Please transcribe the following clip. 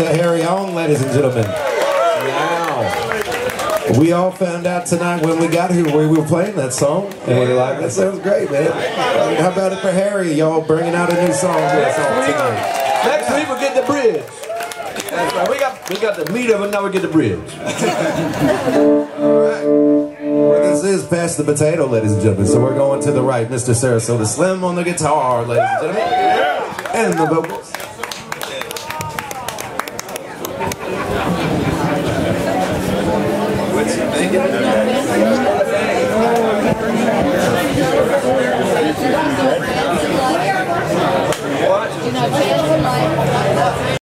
to Harry on, ladies and gentlemen. Now, we all found out tonight when we got here we were playing that song, and we were like, that sounds great, man. How about it for Harry? Y'all bringing out a new song for us all tonight. Next week we'll get the bridge. That's right. We got the meat of it, now we get the bridge. Alright. Well, this is Pass the Potato, ladies and gentlemen. So we're going to the right. Mr. Sarasota Slim on the guitar, ladies and gentlemen. And the vocals. What's he thinking?